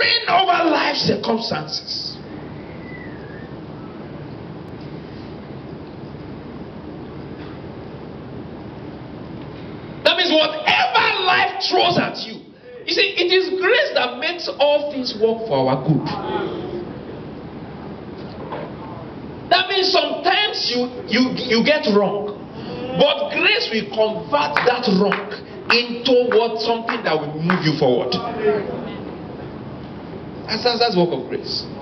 reign over life circumstances. That means whatever life throws at you, you see, it is grace that makes all things work for our good. That means sometimes you get wrong, but grace will convert that wrong into something that will move you forward. That's work of grace.